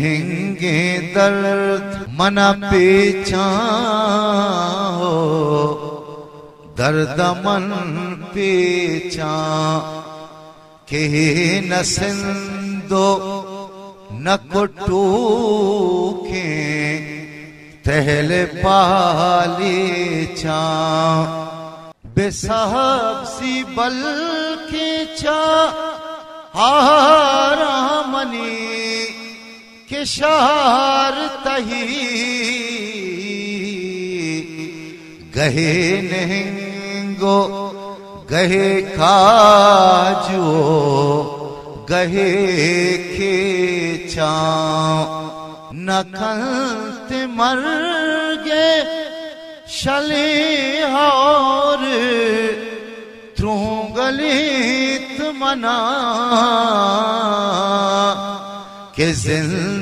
नेहंगे दर्द मना पेचा हो, दर्द मन पेचा के न सिंदो न कुटूके तहले पाले चा बेसाहब सी बल के चा आरामनी के शार तही गहे नेहंगो गहे काजो गहे खेचा न खंत मर गे शले और त्रुगलित मना के जिंदगी